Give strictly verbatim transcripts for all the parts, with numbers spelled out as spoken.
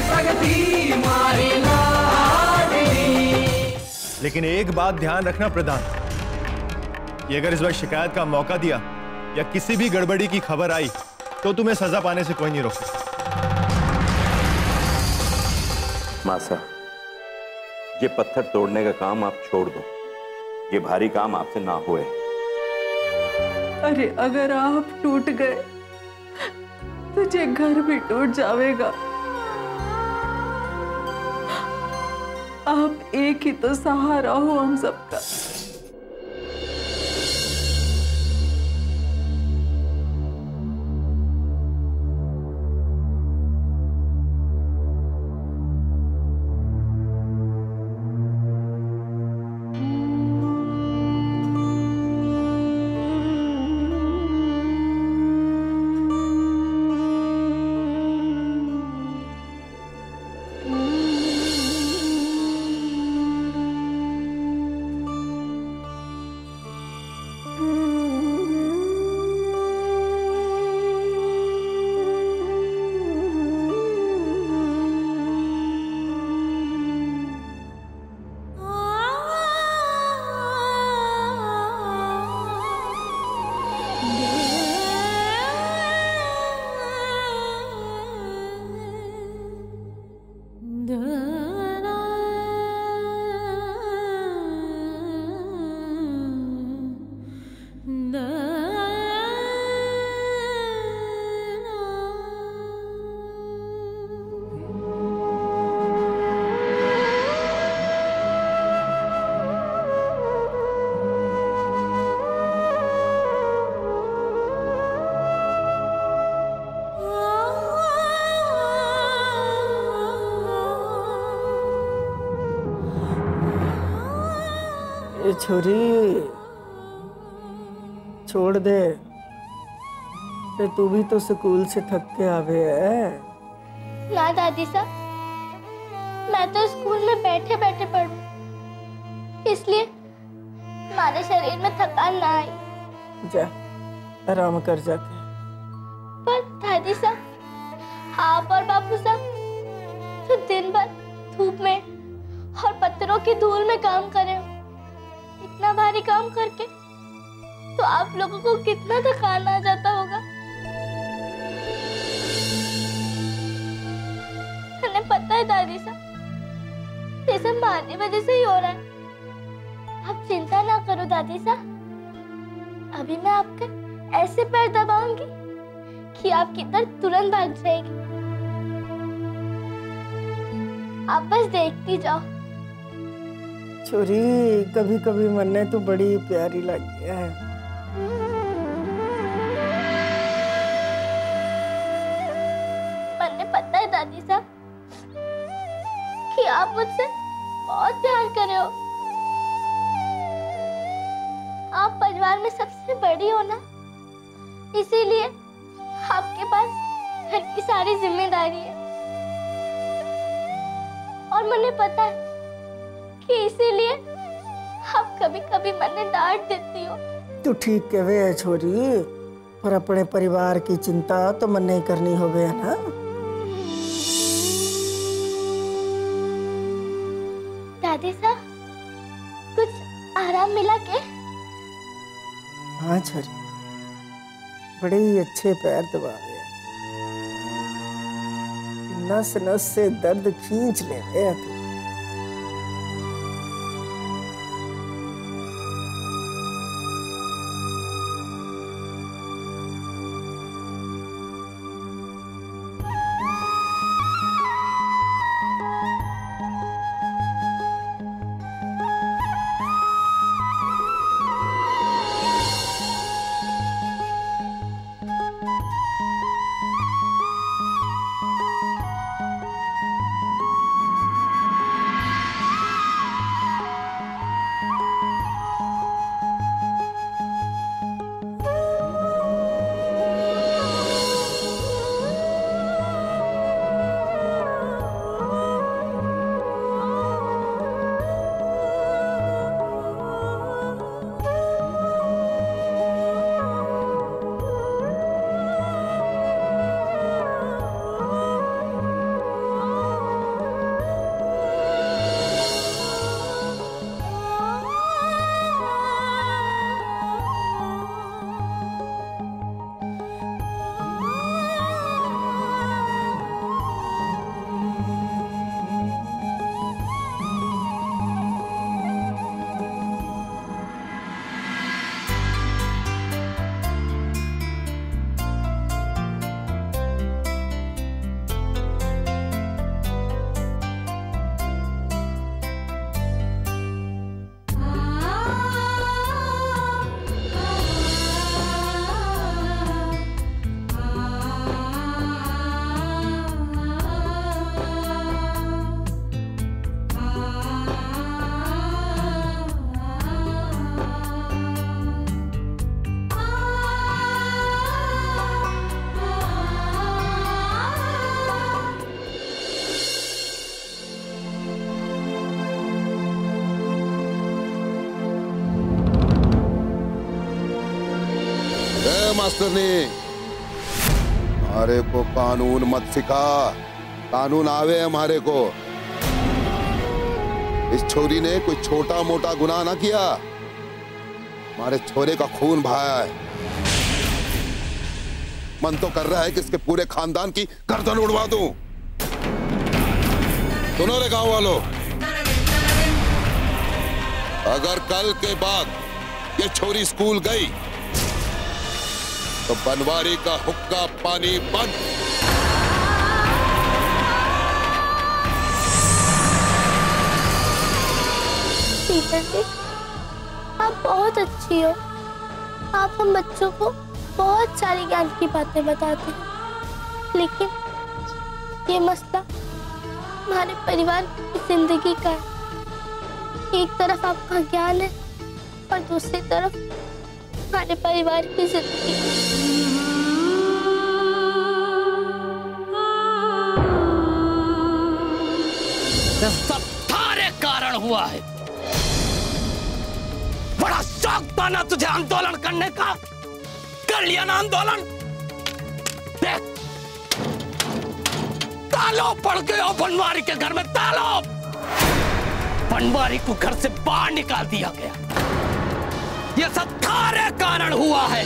प्रगति मारी लाडली। लेकिन एक बात ध्यान रखना प्रधान, कि अगर इस बार शिकायत का मौका दिया या किसी भी गड़बड़ी की खबर आई तो तुम्हें सजा पाने से कोई नहीं रोक सकता। मासा, ये पत्थर तोड़ने का काम आप छोड़ दो, ये भारी काम आपसे ना होए। अरे अगर आप टूट गए तुझे घर भी टूट जाएगा। आप एक ही तो सहारा हो हम सबका। छोरी छोड़ दे, तू भी तो स्कूल से थक के आवे है। ना दादी साहब, मैं तो स्कूल में बैठे बैठे पढ़ूं, इसलिए हमारे शरीर में थकान ना आई। जा आराम कर जाके। पर दादी साहब, आप और बापू साहब तो दिन भर धूप में और पत्थरों की धूल में काम कर रहे हो। इतना भारी काम करके तो आप लोगों को कितना थकान आ जाता होगा। हमें पता है दादी साहब, ये सब हमारी वजह से ही हो रहा है। आप चिंता ना करो दादी साहब, अभी मैं आपके ऐसे पैर दबाऊंगी कि आपकी दर्द तुरंत भाग जाएगी। आप बस देखती जाओ। छोरी, कभी कभी मन्ने तो बड़ी प्यारी लगी है। मन्ने पता है दादी साहब कि आप मुझसे बहुत प्यार कर रहे हो। आप परिवार में सबसे बड़ी हो ना, इसीलिए आपके पास घर की सारी जिम्मेदारी है। और मुझे पता है कि इसीलिए आप कभी कभी मन्ने डांट देती हो। तू ठीक कहे है छोरी, पर अपने परिवार की चिंता तो मन्ने ही करनी हो गया ना। दादी साहब, कुछ आराम मिला के? हाँ छोरी, बड़े ही अच्छे पैर दबाए, नस नस से दर्द खींच ले गया तू। मास्टरनी, हमारे को कानून मत सिखा। कानून आवे हमारे को। इस छोरी ने कोई छोटा मोटा गुनाह ना किया, हमारे छोरे का खून बहाया है। मन तो कर रहा है कि इसके पूरे खानदान की गर्दन उड़वा दूं। सुनो रे गांव वालों, अगर कल के बाद ये छोरी स्कूल गई तो बनवारी का हुक्का पानी बंद। टीचर जी, आप बहुत अच्छी हो। आप हम बच्चों को बहुत सारी ज्ञान की बातें बताते हैं, लेकिन ये मसला हमारे परिवार की जिंदगी का है। एक तरफ आपका ज्ञान है और दूसरी तरफ हमारे परिवार की जिंदगी। ये सब थारे कारण हुआ है। बड़ा शौक था ना तुझे आंदोलन करने का, कर लिया ना आंदोलन। देख, तालो पड़ गए हो बनवारी के घर में, तालो। बनवारी को घर से बाहर निकाल दिया गया। ये सब थारे कारण हुआ है।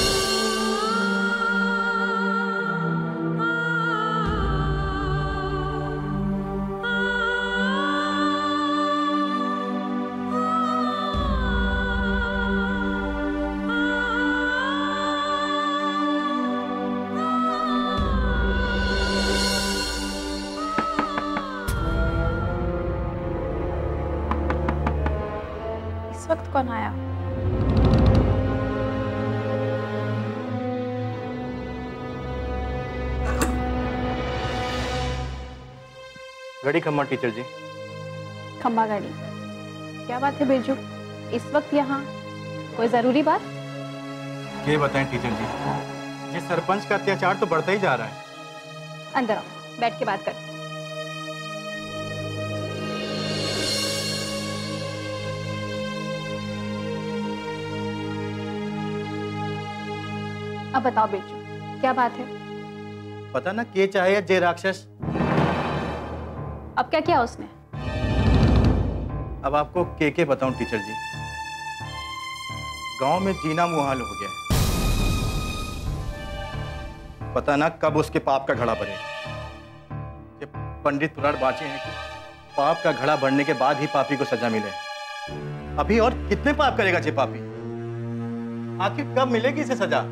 वक्त कौन आया? घड़ी खम्मा टीचर जी। खम्बा गाड़ी। क्या बात है बिरजू, इस वक्त यहाँ कोई जरूरी बात? ये बताएं टीचर जी, ये सरपंच का अत्याचार तो बढ़ता ही जा रहा है। अंदर आओ, बैठ के बात करते। अब बताओ बिरजू, क्या बात है? पता ना के चाहे जे राक्षस। अब क्या किया उसने? अब आपको के के बताऊं टीचर जी। गांव में जीना मुहाल हो गया। पता ना कब उसके पाप का घड़ा भरेगा। ये पंडित पुराण बाँचे हैं कि पाप का घड़ा भरने के बाद ही पापी को सजा मिले। अभी और कितने पाप करेगा ये पापी? आखिर कब मिलेगी इसे सजा?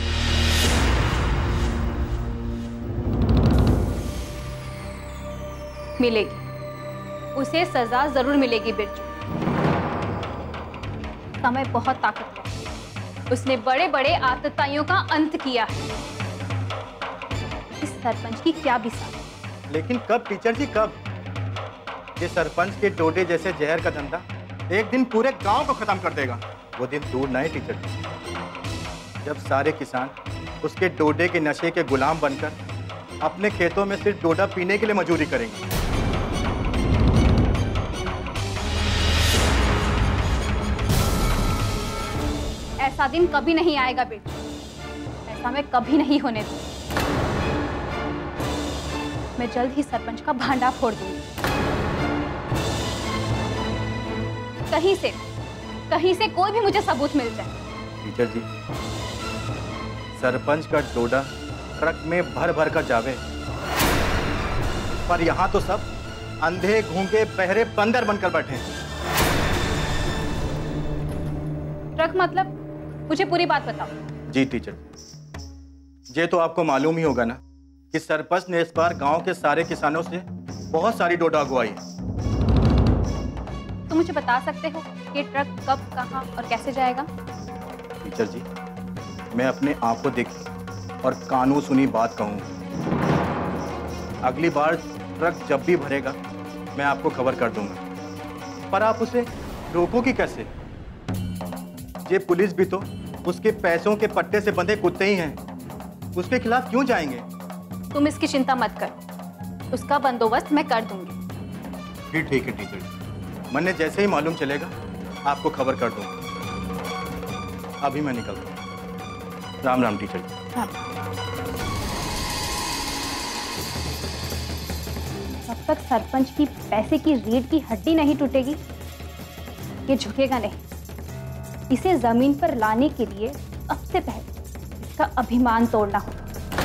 मिलेगी, उसे सजा जरूर मिलेगी बिरजू। समय बहुत ताकतवर है, उसने बड़े बड़े आतताइयों का अंत किया है। इस सरपंच की क्या बिसात? लेकिन कब टीचर जी, कब? ये सरपंच के डोडे जैसे जहर का धंधा एक दिन पूरे गांव को खत्म कर देगा। वो दिन दूर नहीं टीचर जी, जब सारे किसान उसके डोडे के नशे के गुलाम बनकर अपने खेतों में सिर्फ डोडा पीने के लिए मजदूरी करेंगे। ऐसा दिन कभी नहीं आएगा बिरजू, ऐसा मैं कभी नहीं होने दूंगी। मैं जल्द ही सरपंच का भांडा फोड़ दूंगी। कहीं से कहीं से कोई भी मुझे सबूत मिल जाए। टीचर जी, सरपंच का डोडा ट्रक में भर भर कर जावे, पर यहाँ तो सब अंधे गूंगे बहरे बंदर बनकर बैठे हैं। ट्रक मतलब? मुझे पूरी बात बताओ। जी टीचर, ये तो आपको मालूम ही होगा ना कि सरपंच ने इस बार गांव के सारे किसानों से बहुत सारी डोडा अगवाई है। तो मुझे बता सकते हो कि ट्रक कब, कहां और कैसे जाएगा? टीचर जी, मैं अपने आंखों देखी और कानों सुनी बात कहूंगा। अगली बार ट्रक जब भी भरेगा मैं आपको खबर कर दूंगा, पर आप उसे रोकोगी कैसे? ये पुलिस भी तो उसके पैसों के पट्टे से बंधे कुत्ते ही हैं। उसके खिलाफ क्यों जाएंगे? तुम इसकी चिंता मत करो, उसका बंदोबस्त मैं कर दूंगी। फिर ठीक है टीचर जी, मैंने जैसे ही मालूम चलेगा आपको खबर कर दूंगा। अभी मैं निकल रहा हूँ। राम राम टीचर जी। राम। जब तक सरपंच की पैसे की रीढ़ की हड्डी नहीं टूटेगी ये झुकेगा नहीं। इसे जमीन पर लाने के लिए सबसे पहले इसका अभिमान तोड़ना होगा।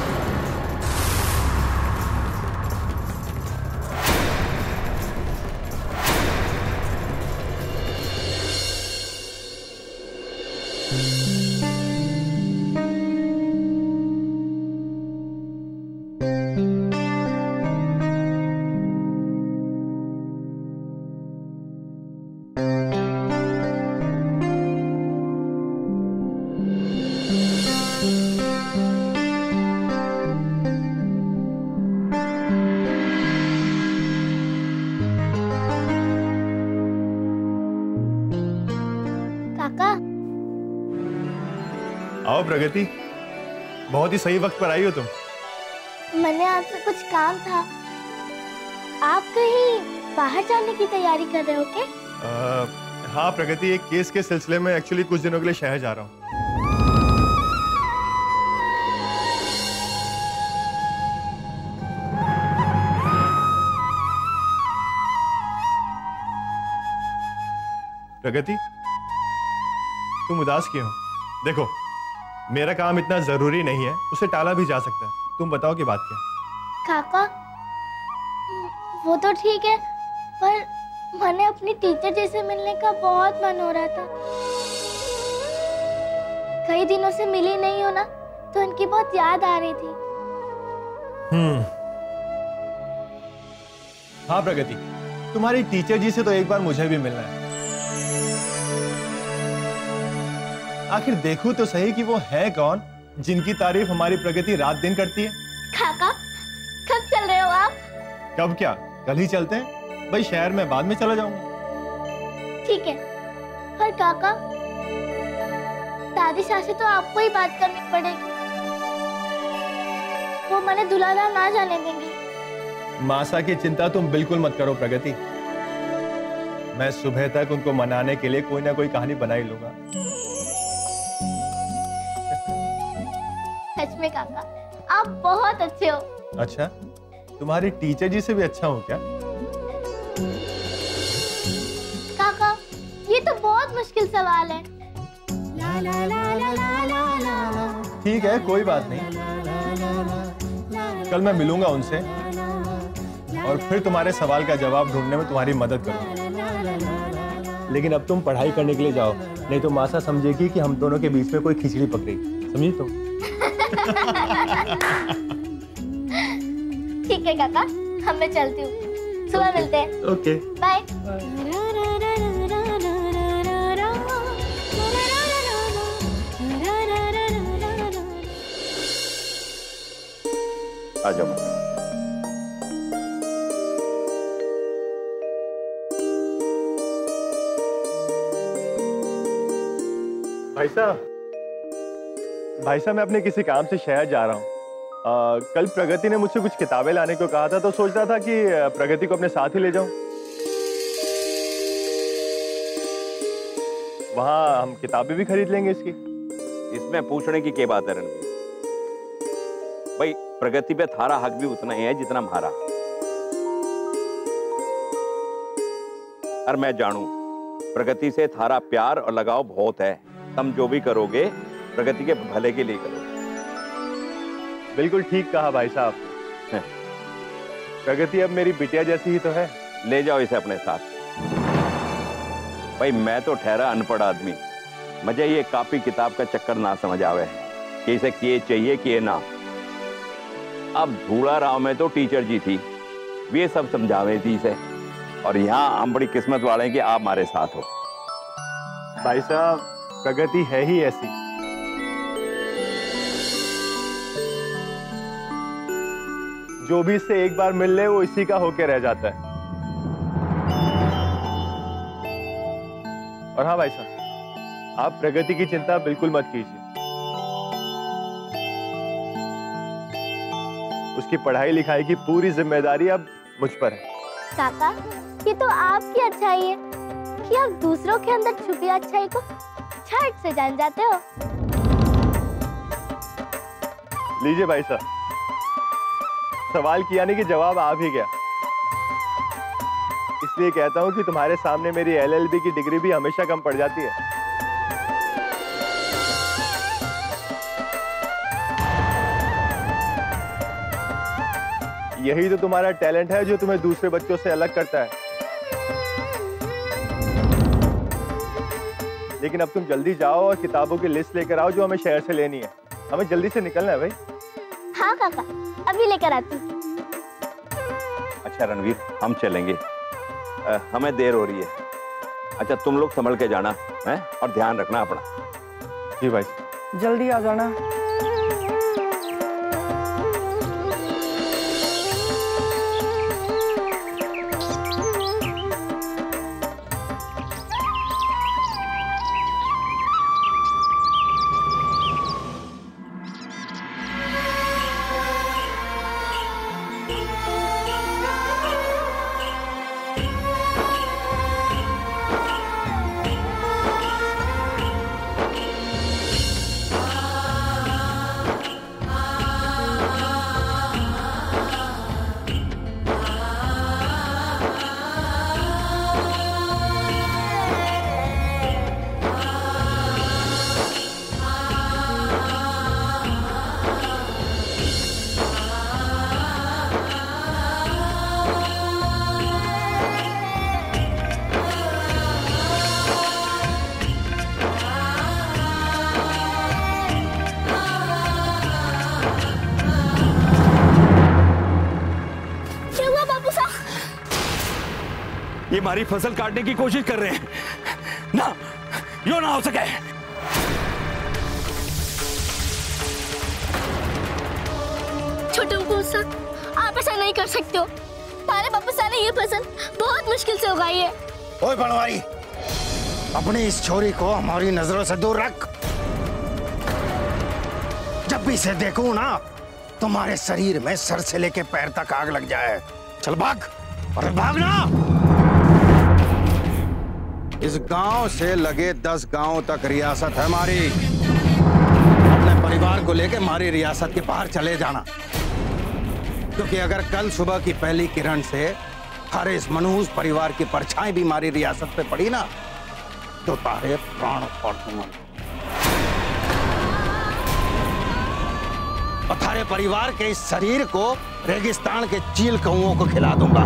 आओ प्रगति, बहुत ही सही वक्त पर आई हो तुम। मैंने आपसे कुछ काम था। आप कहीं बाहर जाने की तैयारी कर रहे हो क्या? आ, हाँ प्रगति, एक केस के सिलसिले में एक्चुअली कुछ दिनों के लिए शहर जा रहा हूँ। प्रगति, तुम उदास क्यों हो? देखो, मेरा काम इतना जरूरी नहीं है, उसे टाला भी जा सकता है। तुम बताओ कि बात क्या है? काका, वो तो ठीक है, पर मैंने अपनी टीचर जी से मिलने का बहुत मन हो रहा था। कई दिनों से मिली नहीं हो ना, तो उनकी बहुत याद आ रही थी। हम्म। हाँ प्रगति, तुम्हारी टीचर जी से तो एक बार मुझे भी मिलना है। आखिर देखो तो सही कि वो है कौन जिनकी तारीफ हमारी प्रगति रात दिन करती है। काका, कब चल रहे हो आप? कब क्या, कल ही चलते हैं। भाई शहर में बाद में चला जाऊंगा। ठीक है, पर काका, दादी सास से तो आपको ही बात करनी पड़ेगी। वो मैंने दुलारा ना जाने देंगे। मासा की चिंता तुम बिल्कुल मत करो प्रगति, मैं सुबह तक उनको मनाने के लिए कोई ना कोई कहानी बना ही लूंगा। सच में काका, आप बहुत अच्छे हो। अच्छा, तुम्हारी टीचर जी से भी अच्छा हूँ क्या? काका, ये तो बहुत मुश्किल सवाल है। ठीक है, कोई बात नहीं, कल मैं मिलूंगा उनसे और फिर तुम्हारे सवाल का जवाब ढूंढने में तुम्हारी मदद करूंगा। लेकिन अब तुम पढ़ाई करने के लिए जाओ, नहीं तो मासा समझेगी कि हम दोनों के बीच में कोई खिचड़ी पकड़ी। समझी तुम? ठीक है काका, हम मैं चलती हूँ। सुबह मिलते हैं। Okay, bye. आ जाओ। भाई साहब, भाई साहब मैं अपने किसी काम से शहर जा रहा हूँ। आ, कल प्रगति ने मुझसे कुछ किताबें लाने को कहा था, तो सोच रहा था कि प्रगति को अपने साथ ही ले जाऊं। वहां हम किताबें भी खरीद लेंगे इसकी। इसमें पूछने की क्या बात है रणवीर? भाई प्रगति पे थारा हक भी उतना ही है जितना हमारा। और मैं जानू प्रगति से थारा प्यार और लगाव बहुत है। तुम जो भी करोगे प्रगति के भले के लिए करोगे। बिल्कुल ठीक कहा भाई साहब। प्रगति अब मेरी बिटिया जैसी ही तो है। ले जाओ इसे अपने साथ। भाई मैं तो ठहरा अनपढ़ आदमी, मुझे ये कॉपी किताब का चक्कर ना समझ आवे कि इसे किए चाहिए किए ना। अब धूला राव में तो टीचर जी थी, वे सब समझावे थी इसे, और यहाँ हम बड़ी किस्मत वाले हैं कि आप हमारे साथ हो। भाई साहब प्रगति है ही ऐसी। जो भी इससे एक बार मिल ले वो इसी का होके रह जाता है। और हाँ भाई साहब, आप प्रगति की चिंता बिल्कुल मत कीजिए। उसकी पढ़ाई लिखाई की पूरी जिम्मेदारी अब मुझ पर है। काका, ये तो आपकी अच्छाई है कि आप दूसरों के अंदर छुपी अच्छाई को झट से जान जाते हो। लीजिए भाई साहब, सवाल किया नहीं कि जवाब आ भी गया। इसलिए कहता हूं कि तुम्हारे सामने मेरी एल एल बी की डिग्री भी हमेशा कम पड़ जाती है। यही तो तुम्हारा टैलेंट है जो तुम्हें दूसरे बच्चों से अलग करता है। लेकिन अब तुम जल्दी जाओ और किताबों की लिस्ट लेकर आओ जो हमें शहर से लेनी है। हमें जल्दी से निकलना है भाई। हाँ काका, अभी लेकर आती हूँ। अच्छा रणवीर, हम चलेंगे, आ, हमें देर हो रही है। अच्छा तुम लोग संभल के जाना है और ध्यान रखना अपना। जी भाई। जल्दी आ जाना। ये हमारी फसल काटने की कोशिश कर रहे हैं ना, यो ना हो सके। छोटे बाबूसा, आप ऐसा नहीं कर सकते हो। हमारे बाबूसा ने ये फसल बहुत मुश्किल से उगाई है। ओए बनवारी, अपनी इस छोरी को हमारी नजरों से दूर रख। जब भी इसे देखूं ना, तुम्हारे शरीर में सर से लेके पैर तक आग लग जाए। चल भाग, अरे भाग ना। इस गांव से लगे दस गांव तक रियासत है हमारी। अपने परिवार को लेके हमारी रियासत के बाहर चले जाना, क्योंकि अगर कल सुबह की पहली किरण से हर इस मनहूस परिवार की परछाई भी हमारी रियासत पे पड़ी ना, तो तारे प्राण फोड़ दूंगा और थारे परिवार के इस शरीर को रेगिस्तान के चील कौओं को खिला दूंगा।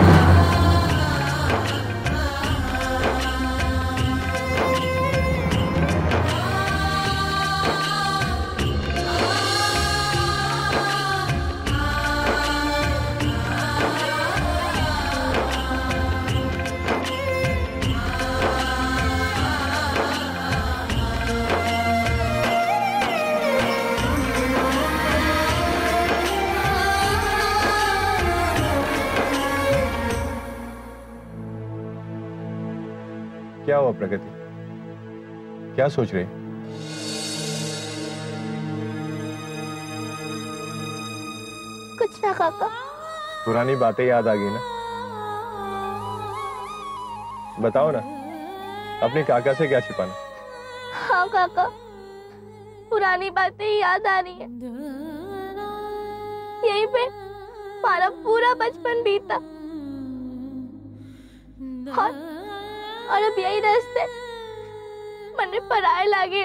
क्या हुआ प्रगति, क्या सोच रही? कुछ ना काका। पुरानी बातें याद आ गई ना? बताओ ना, अपने काका से क्या छिपाना? हाँ काका, पुरानी बातें याद आ रही हैं। यहीं पे हमारा पूरा बचपन बीता और और अब यही रास्ते मने पराए लगे।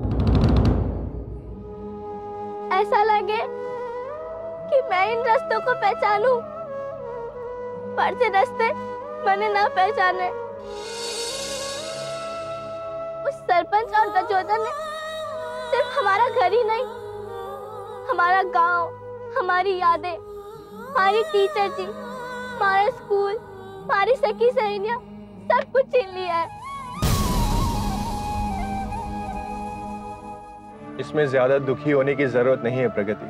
ऐसा लगे कि मैं इन रास्तों को पहचानूं, पर जो रास्ते मैंने ना पहचाने। उस सरपंच और दजोदर ने सिर्फ हमारा घर ही नहीं, हमारा गांव, हमारी यादें, हमारी टीचर जी, हमारा स्कूल, हमारी सखी सहेलियां, सब कुछ छीन लिया है। इसमें ज्यादा दुखी होने की जरूरत नहीं है प्रगति।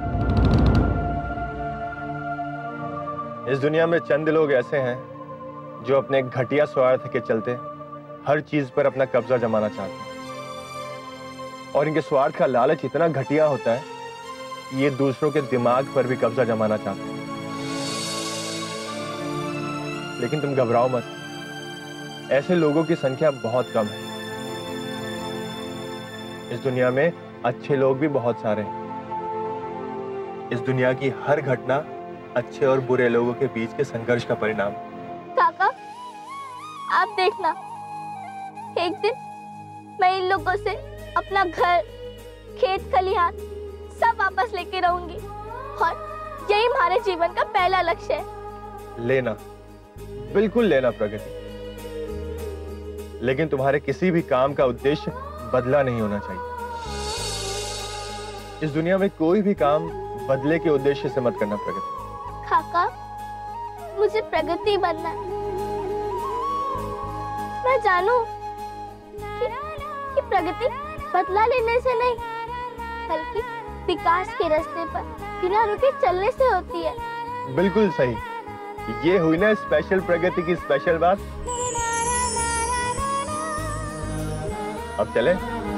इस दुनिया में चंद लोग ऐसे हैं जो अपने घटिया स्वार्थ के चलते हर चीज पर अपना कब्जा जमाना चाहते हैं, और इनके स्वार्थ का लालच इतना घटिया होता है कि ये दूसरों के दिमाग पर भी कब्जा जमाना चाहते हैं। लेकिन तुम घबराओ मत, ऐसे लोगों की संख्या बहुत कम है। इस दुनिया में अच्छे लोग भी बहुत सारे हैं। इस दुनिया की हर घटना अच्छे और बुरे लोगों के बीच के संघर्ष का परिणाम। काका, आप देखना, एक दिन मैं इन लोगों से अपना घर, खेत खलिहान सब वापस लेके रहूंगी और यही हमारे जीवन का पहला लक्ष्य है। लेना, बिल्कुल लेना प्रगति, लेकिन तुम्हारे किसी भी काम का उद्देश्य बदला नहीं होना चाहिए। इस दुनिया में कोई भी काम बदले के उद्देश्य से मत करना प्रगति। काका, मुझे प्रगति बनना है। मैं जानू कि, कि प्रगति बदला लेने से नहीं, बल्कि विकास के रास्ते पर बिना रुके चलने से होती है। बिल्कुल सही, ये हुई ना स्पेशल प्रगति की स्पेशल बात। अब चले।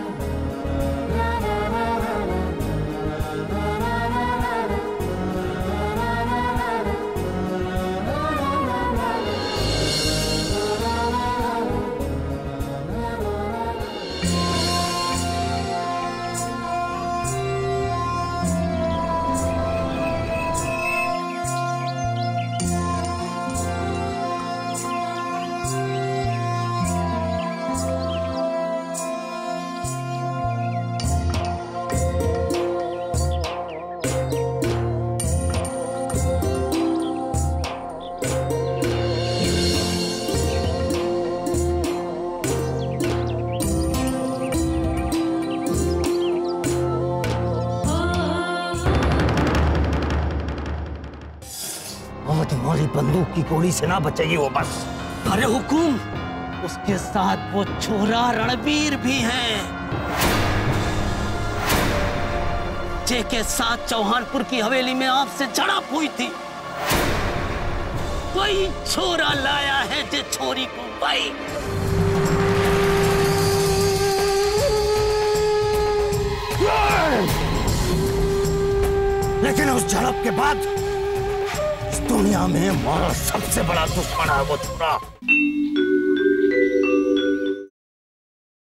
तुम्हारी बंदूक की गोली से ना बचेगी वो बस। अरे हुकुम, उसके साथ वो छोरा रणबीर भी है, जे के साथ चौहानपुर की हवेली में आपसे झड़प हुई थी। वही छोरा लाया है जे छोरी को भाई। लेकिन उस झड़प के बाद दुनिया में हमारा सबसे बड़ा दुश्मन है वो छोरा।